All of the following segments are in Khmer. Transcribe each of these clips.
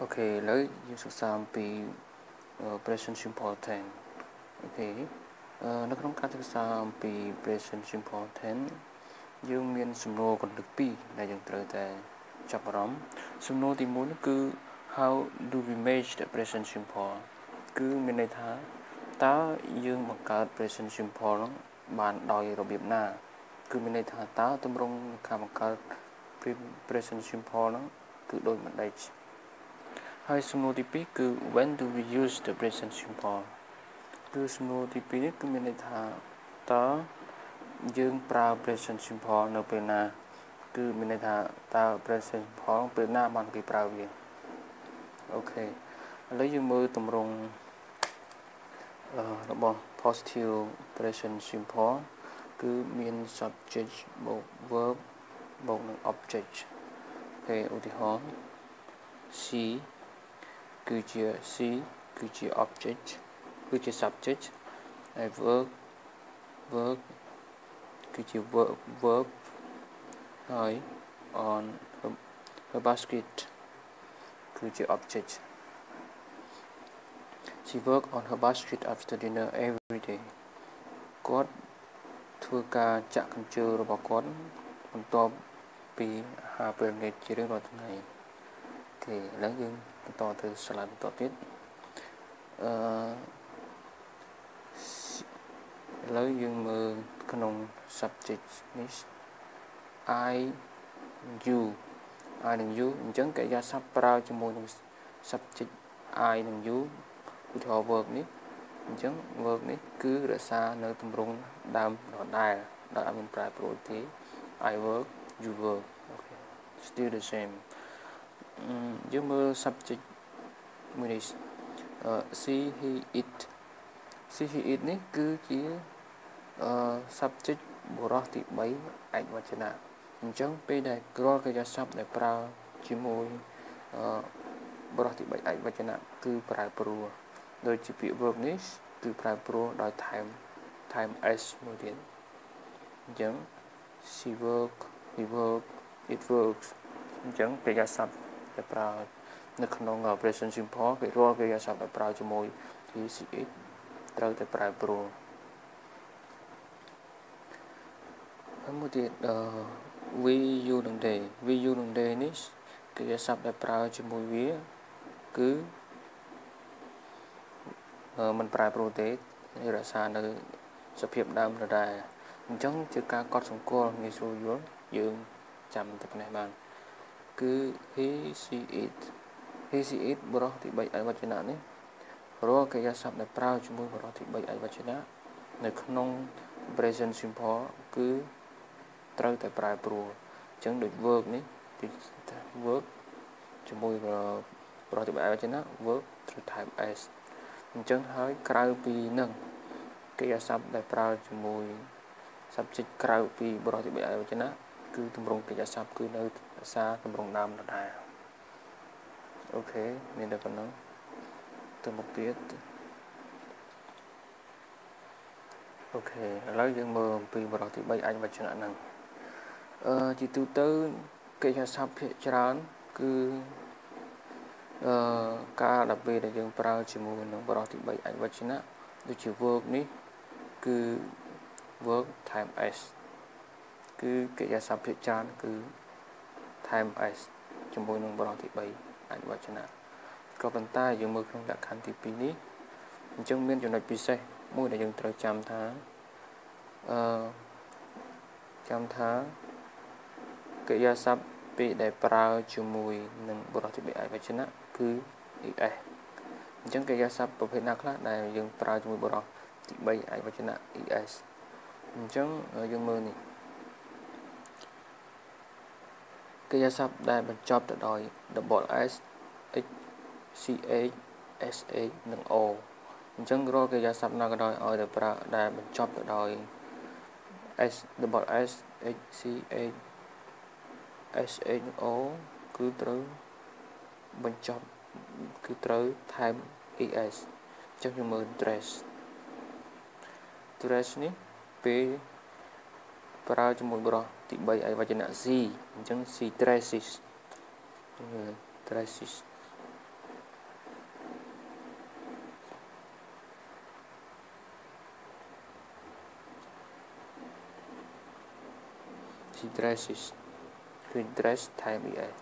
Ok, lấy như sự samពី present simple tense. Ok, នៅក្នុងការសិក្សាអំពី present simple tense យើងមានសំណួរកន្លឹកពីរដែលយើងត្រូវតែចាប់អារម្មណ៍សំណួរទី1នោះគឺ how do we make the present simple គឺមានន័យថាតើយើងបង្កើត present simple នោះបានដោយរបៀបណាគឺមានន័យថាតើទម្រង់ការបង្កើត present simple នោះគឺដូចម្តេចហើយសំណួរទី2គឺ when do we use the present simple គឺសំណួរទី2នេះគឺមានន័យថាតើយើងប្រើ present simple នៅពេលណាគឺមានន័យថាតើ present simple ពេលណាបានគេប្រើវាអូខេឥឡូវយើងមើលទម្រង់របស់ positive present simple គឺមាន subject បូក verb បូកនឹង object អូខេឧទាហរណ៍ she គឺជា object គឺជា subject ហើយ verb គឺជា verb ហើយ on her basket គឺជា object she work on her basket after dinner every day គាត់ធ្វើការចាក់កញ្ជើរបស់គាត់បន្ទាប់ពីអាហារពេលល្ងាចជារៀងរាល់ថ្ងៃអូខេឥឡូវយើងបន្តទៅ slide បន្តទៀតឥឡូវយើងមើលក្នុង subject នេះ I និង you អញ្ចឹងកិរិយាសព្ទប្រើជាមួយនឹង subject I និង you ឧទាហរណ៍ verb នេះអញ្ចឹង verb នេះគឺរក្សានៅទម្រង់ដើមដដែលដោយអត់មានប្រែប្រួលទេ I work you work okay still the same យើងមើល subject មួយនេះsee he eat នេះគឺជា subject បុរសទី3ឯកវចនៈអញ្ចឹងពេលដែលរាល់កិរិយាសព្ទដែលប្រើជាមួយបុរសទី3ឯកវចនៈគឺប្រែប្រួលដូចជាពាក្យ verb នេះគឺប្រែប្រួលដោយថែម s មួយទៀតអញ្ចឹង she work he work it works អញ្ចឹងកិរិយាសព្ទដែលប្រើនៅក្នុង present simple គឺរាល់កិរិយាសព្ទដែលប្រើជាមួយ he she it ត្រូវតែប្រែប្រួលហើយមួយទៀតwe you និង they នេះកិរិយាសព្ទដែលប្រើជាមួយវាគឺមិនប្រែប្រួលទេរក្សានៅសភាពដើមដដែលអញ្ចឹងជាការកត់សម្គាល់ងាយស្រួលយល់យើងចាំតែប៉ុណ្ណេះបានគឺ he she it បុរសទី3ឯកវចនៈនេះរាល់កិរិយាសព្ទដែលប្រើជាមួយបុរសទី3ឯកវចនៈនៅក្នុង present simple គឺត្រូវតែប្រែប្រួលអញ្ចឹងដូច work នេះគឺ work ជាមួយបុរសទី3ឯកវចនៈ work ត្រូវថែម s អញ្ចឹងហើយក្រៅពីនឹងកិរិយាសព្ទដែលប្រើជាមួយ subject ក្រៅពីបុរសទី3ឯកវចនៈគឺទម្រង់កិរិយាសព្ទគឺនៅភាសាទម្រង់ដើមដដែលអូខេមានតែប៉ុណ្ណឹងទៅមុខទៀតអូខេឥឡូវយើងមើលអំពីបុរសទី3ឯកវចនៈហ្នឹងជាទូទៅកិរិយាសព្ទភាគច្រើនគឺការដល់ពេលដែលយើងប្រើជាមួយនឹងបុរសទី3ឯកវចនៈដូចជា work នេះគឺ work ថែម s គឺកិរិយាសព្ទភាគច្រើនគឺថែម s ជាមួយនឹងបុរសទី3ឯកវចនៈក៏ប៉ុន្តែយើងមើលក្នុងលក្ខខណ្ឌទី2នេះអញ្ចឹងមានចំណុចពិសេសមួយដែលយើងត្រូវចាំថាកិរិយាសព្ទពេលដែលប្រើជាមួយនឹងបុរសទី3ឯកវចនៈគឺ es អញ្ចឹងកិរិយាសព្ទប្រភេទណាខ្លះដែលយើងប្រើជាមួយបុរសទី3ឯកវចនៈ es អញ្ចឹងយើងមើលនេះកិរិយាសព្ទដែលបញ្ចប់ទៅដោយ double s h ch sh និង o អញ្ចឹងរាល់កិរិយាសព្ទណាក៏ដោយឲ្យតែប្រើដែលបញ្ចប់ទៅដោយ s double s h ch sh និង o គឺត្រូវបញ្ចប់គឺត្រូវថែម es អញ្ចឹងយើងមើល dress នេះពេលប្រើជាមួយបុរសទី3ឯកវចនៈ she អញ្ចឹង she dresses she dresses គឺ dress ថែម es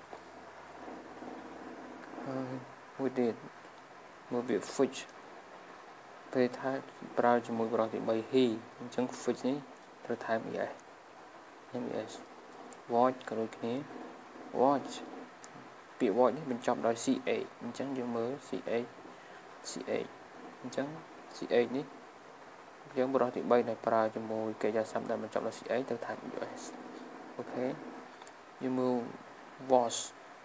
មួយទៀតមើលពាក្យ which ពេលថាប្រើជាមួយបរិបទទី3 he អញ្ចឹង which នេះត្រូវថែម es ថែម es watch ក៏ដូចគ្នា watch ពាក្យ watch នេះបញ្ចប់ដោយ ch អញ្ចឹងយើងមើល ch អញ្ចឹង ch នេះយើងបរិបទទី3ដែលប្រើជាមួយកិរិយាសព្ទដែលបញ្ចប់ដោយ ch ត្រូវថែម es អូខេយើងមើល was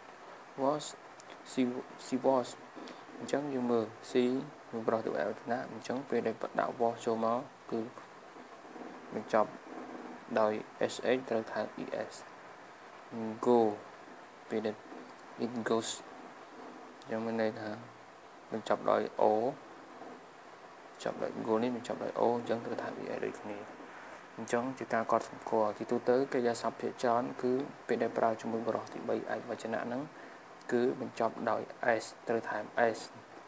she was អញ្ចឹងយើងមើល she យើងបរិបទទី3អញ្ចឹងពេលដែលដាក់ was ចូលមកគឺបញ្ចប់ដោយ sh ត្រូវថែម es go ពេលដែល it goes យ៉ាងមានន័យថាបញ្ចប់ដោយ o ចាប់ដោយ go នេះបញ្ចប់ដោយ o អញ្ចឹងត្រូវថែម es ដូចគ្នាអញ្ចឹងជាការកត់សម្គាល់ជាទូទៅកិរិយាសព្ទភាគច្រើនគឺពេលដែលប្រើជាមួយបរិបទទី3ឯកវចនៈហ្នឹងគឺបញ្ចប់ដោយ s ត្រូវថែម s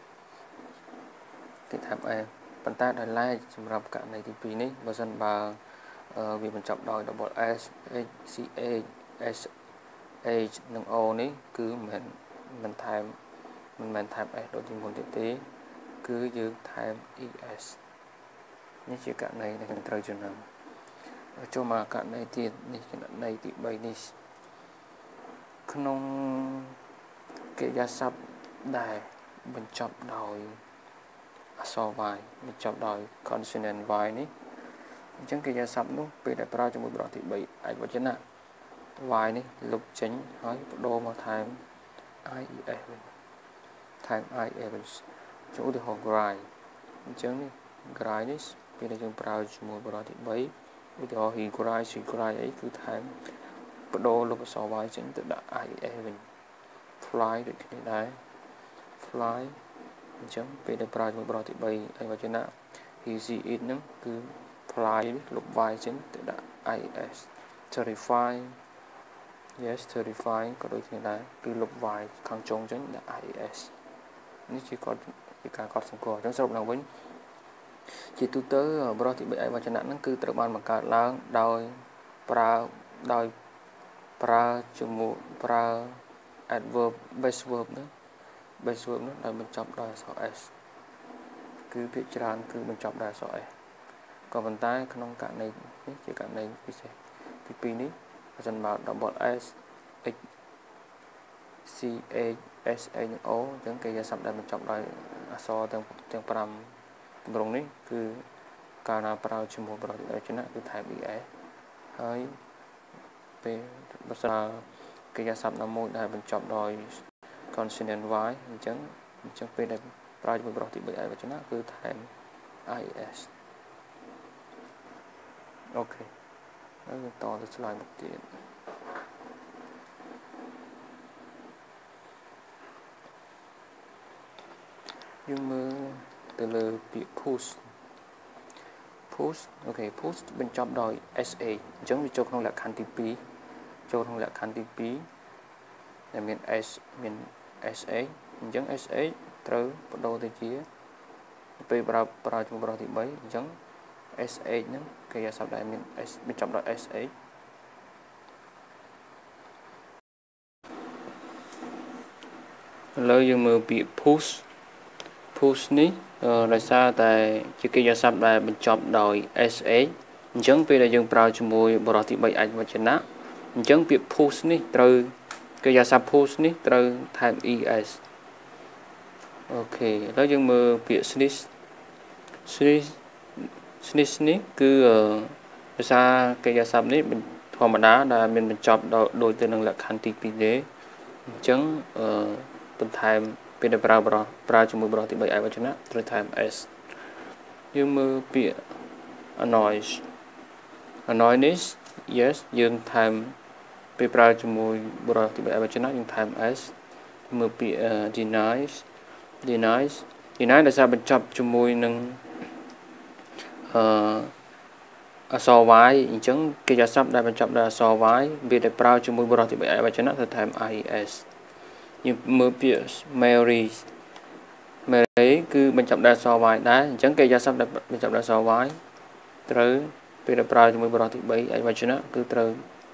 គឺថែម s ប៉ុន្តែដោយឡែកសម្រាប់ករណីទី2នេះបើសិនបើវាបញ្ចប់ដោយ double s h c h s h និង o នេះគឺមិនថែមមិនមែនថែម s ដូចទីមុនទៀតទេគឺយើងថែម es នេះជាករណីដែលយើងត្រូវចំណាំចូលមកករណីទៀតនេះករណីទី3នេះក្នុងកិរិយាសព្ទដែលបញ្ចប់ដោយអក្សរ y បញ្ចប់ដោយ consonant y នេះអញ្ចឹងកិរិយាសព្ទនោះពេលដែលប្រើជាមួយបរិបទទី3ឯកវចនៈ y នេះលុបចេញហើយបដូរមកថែម ies វិញថែម ies វិញចូលឧទាហរណ៍ cry អញ្ចឹងនេះ cry នេះពេលដែលយើងប្រើជាមួយបរិបទទី3ឧទាហរណ៍ he cry she cry អីគឺថែមបដូរលុបអក្សរ y ចេញទៅដាក់ ies វិញ fly ដូចគ្នាដែរ fly អញ្ចឹងពេលដែលប្រើជាមួយបរិបទទី3ឯកវចនៈ he she it ហ្នឹងគឺ fly លុប y ចេញទៅដាក់ ies terrify yes terrify ក៏ដូចគ្នាដែរគឺលុប y ខាងចុងចេញដាក់ ies នេះជាការកត់សម្គាល់អញ្ចឹងសរុបឡើងវិញជាទូទៅបរិបទទី3ឯកវចនៈហ្នឹងគឺត្រូវបានបង្កើតឡើងដោយប្រើជាមួយប្រើ adverb base verb ហ្នឹងដែលបញ្ចប់ដោយអក្សរ s គឺភាគច្រើនគឺបញ្ចប់ដោយអក្សរ s ក៏ប៉ុន្តែក្នុងករណីនេះជាករណីពិសេសទី2នេះបើសិនបើ double s h c h s a និង o អញ្ចឹងកិរិយាសព្ទដែលបញ្ចប់ដោយអក្សរទាំង5ទម្រង់នេះគឺកាលណាប្រើជាមួយបរិបទឯកវចនៈគឺថែម es ហើយពេលបើសិនកិរិយាសព្ទណាមួយដែលបញ្ចប់ដោយ consonant y អញ្ចឹងពេលដែលប្រើជាមួយបរិបទទី3ឯកវចនៈគឺថែម ies អូខេហើយយើងតទៅឆ្លើយមកទៀតយើងមើលទៅលើពាក្យ push អូខេ push បញ្ចប់ដោយ sh អញ្ចឹងវាចូលក្នុងលក្ខខណ្ឌទី2ដែលមាន s មាន sh អញ្ចឹង sh ត្រូវបដូរទៅជាពេលប្រើជាមួយបរិបទទី3អញ្ចឹង sh ហ្នឹងកិរិយាសព្ទដែលមាន s បញ្ចប់ដោយ sh ឥឡូវយើងមើលពាក្យ push នេះដោយសារតែជាកិរិយាសព្ទដែលបញ្ចប់ដោយ sh អញ្ចឹងពេលដែលយើងប្រើជាមួយបរិបទទី3ឯកវចនៈអញ្ចឹងពាក្យ push នេះត្រូវកិរិយាសព្ទ push នេះត្រូវថែម es អូខេឥឡូវយើងមើលពាក្យ sneeze នេះគឺភាសាកិរិយាសព្ទនេះធម្មតាដែលមានបញ្ចប់ដោយទៅនឹងលក្ខខណ្ឌទី2ទេអញ្ចឹងបន្ថែមពេលដែលប្រើជាមួយបរិបទទី3ឯកវចនៈត្រូវថែម s យើងមើលពាក្យ annoyនេះ yes យើងថែមពេលប្រើជាមួយបរិបទទី3ឯកវចនៈយើងថែម s មើលពាក្យ deny ដោយសារបញ្ចប់ជាមួយនឹងអក្សរ y អញ្ចឹងកិរិយាសព្ទដែលបញ្ចប់ដោយអក្សរ y វាដែលប្រើជាមួយបរិបទទី3ឯកវចនៈត្រូវថែម ies យើងមើលពាក្យ Mary គឺបញ្ចប់ដោយអក្សរ y ដែរអញ្ចឹងកិរិយាសព្ទដែលបញ្ចប់ដោយអក្សរ y ត្រូវពេលដែលប្រើជាមួយបរិបទទី3ឯកវចនៈគឺត្រូវ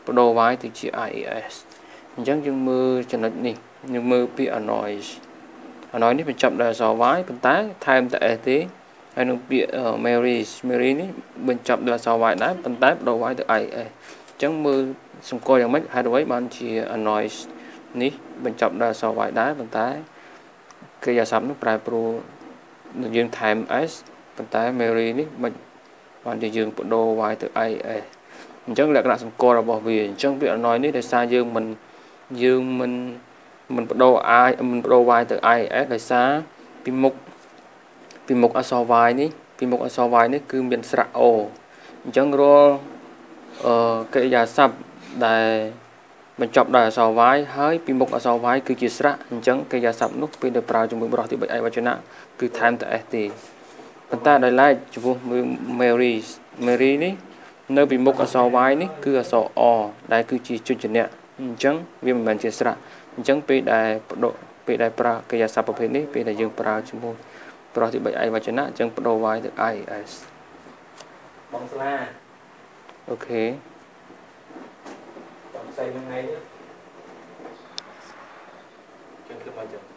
បដូរ y ទៅជា ies អញ្ចឹងយើងមើលចំណុចនេះយើងមើលពាក្យ annoys នេះបញ្ចប់ដោយអក្សរ y ប៉ុន្តែថែមតែ s ទេហើយនឹងពាក្យ Mary នេះបញ្ចប់ដោយអក្សរ y ដែរប៉ុន្តែបដូរ y ទៅ ies អញ្ចឹងមើលសម្គាល់យ៉ាងម៉េចហេតុអ្វីបានជា annoys នេះបញ្ចប់ដោយអក្សរ y ដែរប៉ុន្តែកិរិយាសព្ទនោះប្រែប្រួលយើងថែម s ប៉ុន្តែ Mary នេះមិនបានជាយើងបដូរ y ទៅ ies អញ្ចឹងលក្ខណៈសម្គាល់របស់វាអញ្ចឹងពាក្យ annoy នេះដោយសារយើងមិនបដូរ y ទៅ ies ដោយសារពីមុខអក្សរ y នេះគឺមានស្រៈ o អញ្ចឹងរាល់កិរិយាសព្ទដែលបញ្ចប់ដោយអក្សរ y ហើយពីមុខអក្សរ y គឺជាស្រៈអញ្ចឹងកិរិយាសព្ទនោះពេលដែលប្រើជាមួយបរិយាទី3ឯកវចនៈគឺថែមតែ s ទេប៉ុន្តែដោយឡែកចំពោះ Mary នេះនៅពីមុខអក្សរ y នេះគឺអក្សរ o ដែលគឺជាជញ្ជនៈអញ្ចឹងវាមិនមែនជាស្រៈអញ្ចឹងពេលដែលប្រើកិរិយាសព្ទប្រភេទនេះពេលដែលយើងប្រើជាមួយបរិយាទី3ឯកវចនៈអញ្ចឹងបដូរ y ទៅ ies បងស្លាអូខេបងផ្សេងហ្នឹងឯងចឹងគឺមកចឹង